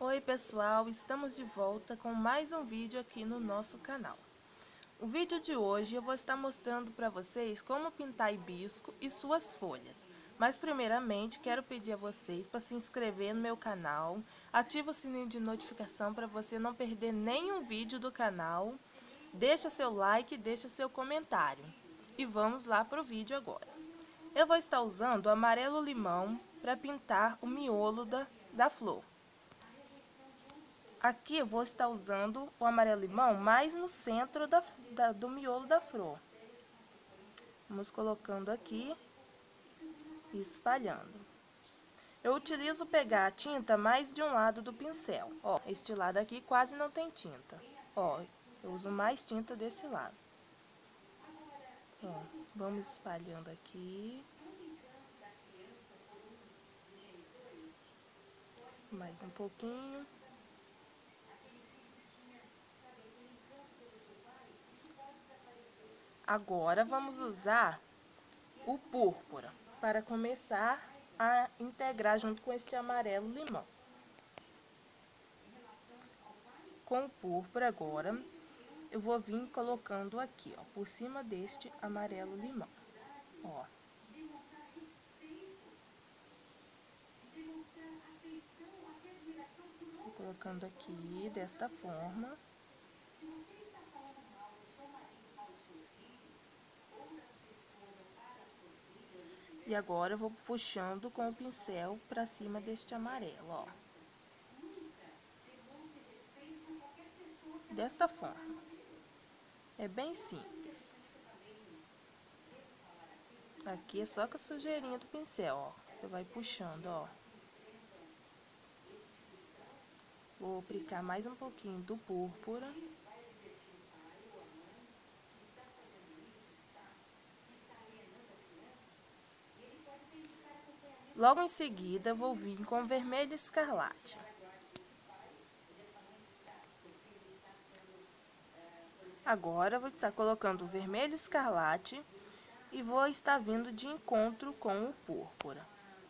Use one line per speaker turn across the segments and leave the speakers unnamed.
Oi pessoal, estamos de volta com mais um vídeo aqui no nosso canal. O vídeo de hoje eu vou estar mostrando para vocês como pintar hibisco e suas folhas. Mas primeiramente quero pedir a vocês para se inscrever no meu canal, ativa o sininho de notificação para você não perder nenhum vídeo do canal, deixa seu like, deixa seu comentário. E vamos lá para o vídeo agora. Eu vou estar usando o amarelo limão para pintar o miolo da flor. Aqui eu vou estar usando o amarelo limão mais no centro do miolo da flor. Vamos colocando aqui e espalhando. Eu utilizo pegar a tinta mais de um lado do pincel. Ó, este lado aqui quase não tem tinta. Ó, eu uso mais tinta desse lado. Ó, vamos espalhando aqui. Mais um pouquinho. Agora vamos usar o púrpura para começar a integrar junto com este amarelo limão. Com o púrpura agora, eu vou vir colocando aqui, ó, por cima deste amarelo limão, ó. Vou colocando aqui desta forma. E agora eu vou puxando com o pincel para cima deste amarelo, ó. Desta forma. É bem simples. Aqui é só com a sujeirinha do pincel, ó. Você vai puxando, ó. Vou aplicar mais um pouquinho do púrpura. Logo em seguida, vou vir com vermelho escarlate. Agora, vou estar colocando o vermelho escarlate e vou estar vindo de encontro com o púrpura.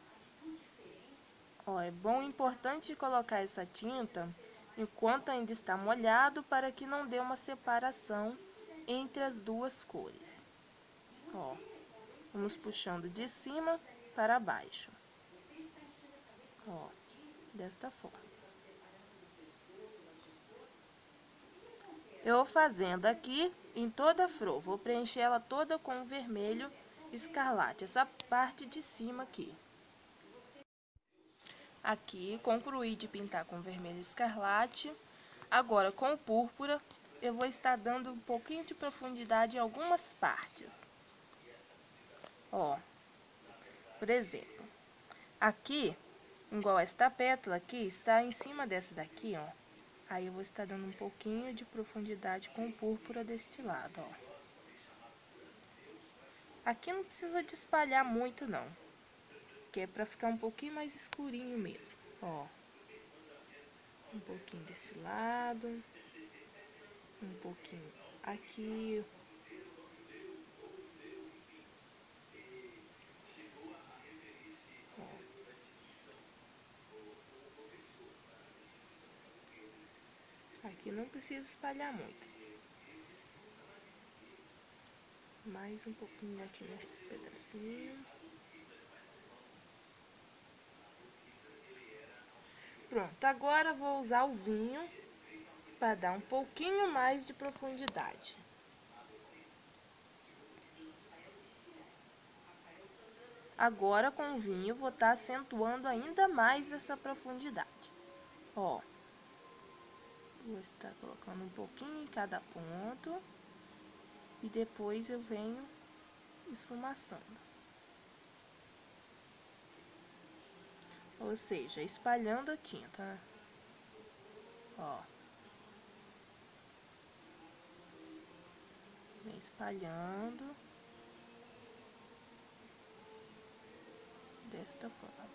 Ó, é bom e importante colocar essa tinta enquanto ainda está molhado para que não dê uma separação entre as duas cores. Ó, vamos puxando de cima para baixo. Ó, desta forma. Eu vou fazendo aqui em toda a flor, vou preencher ela toda com vermelho escarlate, essa parte de cima aqui. Aqui, concluí de pintar com vermelho escarlate. Agora, com o púrpura, eu vou estar dando um pouquinho de profundidade em algumas partes. Ó, por exemplo, aqui, igual esta pétala aqui, está em cima dessa daqui, ó. Aí eu vou estar dando um pouquinho de profundidade com o púrpura deste lado, ó. Aqui não precisa de espalhar muito, não. Que é pra ficar um pouquinho mais escurinho mesmo, ó. Um pouquinho desse lado. Um pouquinho aqui. Ó. Aqui não precisa espalhar muito. Mais um pouquinho aqui nesse pedacinho. Pronto, agora vou usar o vinho para dar um pouquinho mais de profundidade. Agora, com o vinho, vou estar acentuando ainda mais essa profundidade. Ó, vou estar colocando um pouquinho em cada ponto e depois eu venho esfumaçando. Ou seja, espalhando a tinta, ó. Vem espalhando desta forma.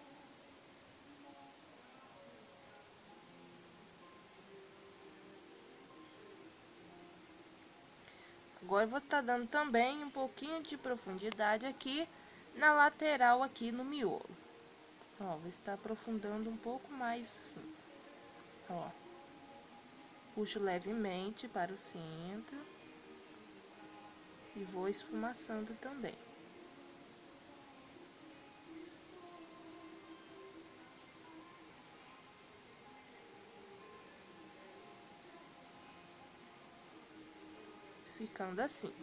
Agora eu vou estar dando também um pouquinho de profundidade aqui na lateral aqui no miolo. Ó, vou estar aprofundando um pouco mais assim. Ó, puxo levemente para o centro e vou esfumaçando também. Ficando assim.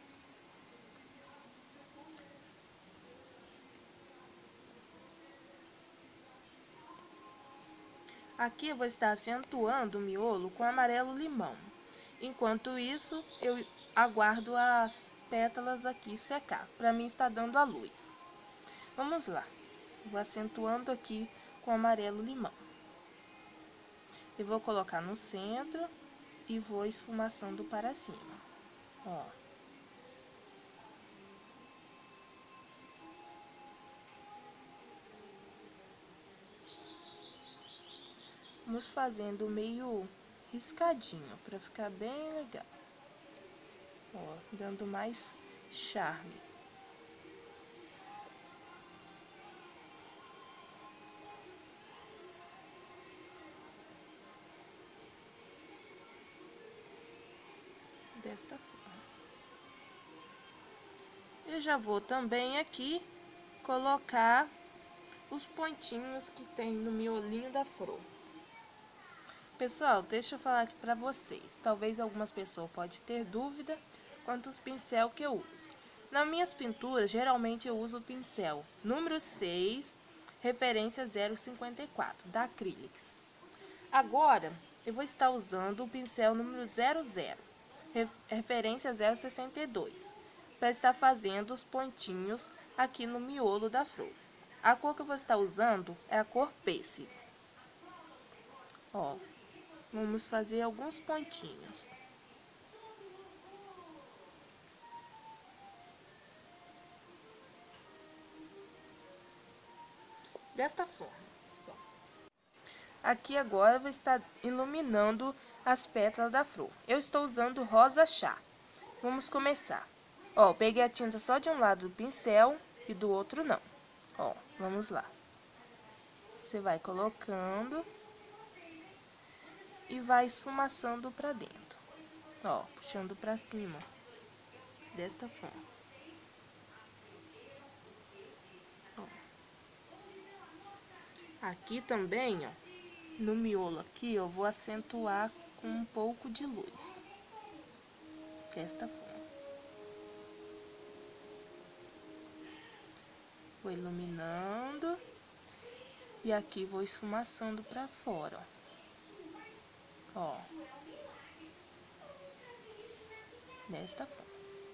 Aqui eu vou estar acentuando o miolo com amarelo limão. Enquanto isso, eu aguardo as pétalas aqui secar. Para mim está dando a luz. Vamos lá. Vou acentuando aqui com amarelo limão. Eu vou colocar no centro e vou esfumaçando para cima. Ó. Vamos fazendo meio riscadinho para ficar bem legal. Ó, dando mais charme. Desta forma. Eu já vou também aqui colocar os pontinhos que tem no miolinho da flor. Pessoal, deixa eu falar aqui pra vocês. Talvez algumas pessoas podem ter dúvida quanto aos pincel que eu uso. Nas minhas pinturas, geralmente eu uso o pincel número 6, referência 0,54, da Acrylics. Agora, eu vou estar usando o pincel número 00, referência 0,62, para estar fazendo os pontinhos aqui no miolo da flor. A cor que eu vou estar usando é a cor pêssego. Ó, vamos fazer alguns pontinhos. Desta forma, só. Aqui agora eu vou estar iluminando as pétalas da flor. Eu estou usando rosa chá. Vamos começar. Ó, peguei a tinta só de um lado do pincel e do outro não. Ó, vamos lá. Você vai colocando e vai esfumaçando pra dentro. Ó, puxando pra cima. Desta forma. Ó. Aqui também, ó, no miolo aqui, eu vou acentuar com um pouco de luz. Desta forma. Vou iluminando. E aqui vou esfumaçando pra fora, ó. Desta forma.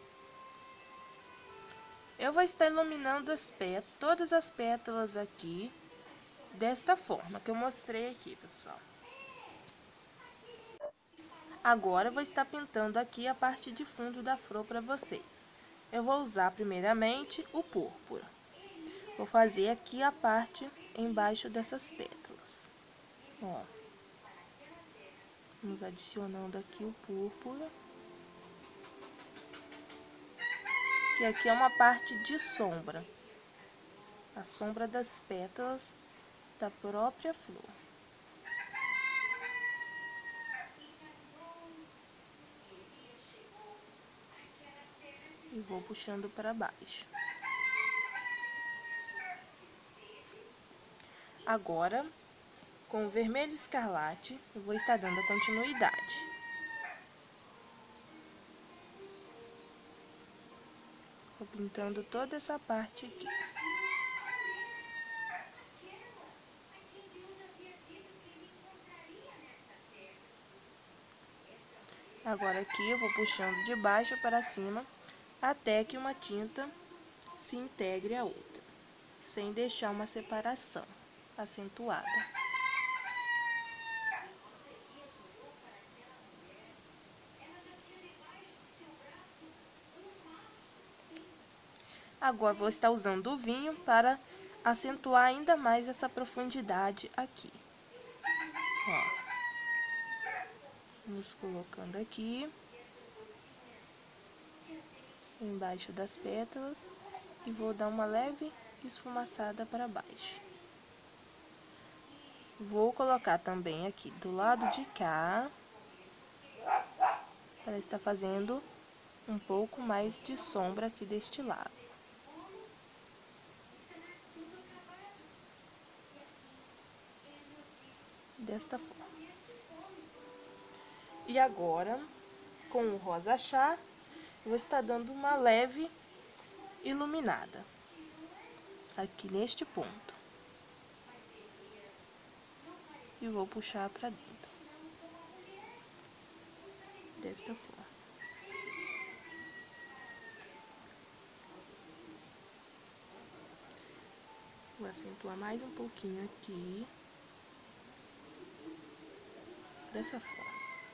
Eu vou estar iluminando todas as pétalas aqui, desta forma que eu mostrei aqui, pessoal. Agora, eu vou estar pintando aqui a parte de fundo da flor para vocês. Eu vou usar primeiramente o púrpura. Vou fazer aqui a parte embaixo dessas pétalas. Ó. Vamos adicionando aqui o púrpura. Que aqui é uma parte de sombra. A sombra das pétalas da própria flor. E vou puxando para baixo. Agora, com o vermelho escarlate, eu vou estar dando a continuidade. Vou pintando toda essa parte aqui. Agora aqui eu vou puxando de baixo para cima, até que uma tinta se integre à outra, sem deixar uma separação acentuada. Agora vou estar usando o vinho para acentuar ainda mais essa profundidade aqui. Ó. Vamos colocando aqui, embaixo das pétalas, e vou dar uma leve esfumaçada para baixo. Vou colocar também aqui do lado de cá, para estar fazendo um pouco mais de sombra aqui deste lado. Desta forma. E agora, com o rosa chá, eu vou estar dando uma leve iluminada aqui neste ponto. E vou puxar pra dentro. Desta forma. Vou acentuar mais um pouquinho aqui. Dessa forma.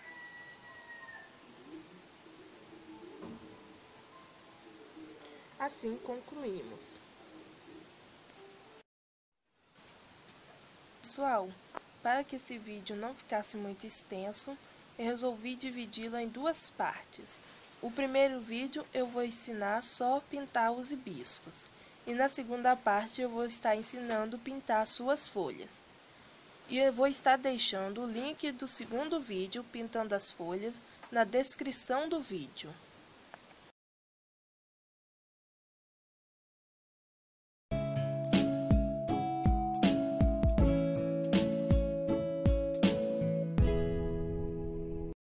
Assim concluímos. Pessoal, para que esse vídeo não ficasse muito extenso, eu resolvi dividi-lo em duas partes. O primeiro vídeo eu vou ensinar só a pintar os hibiscos. E na segunda parte eu vou estar ensinando a pintar suas folhas. E eu vou estar deixando o link do segundo vídeo, pintando as folhas, na descrição do vídeo.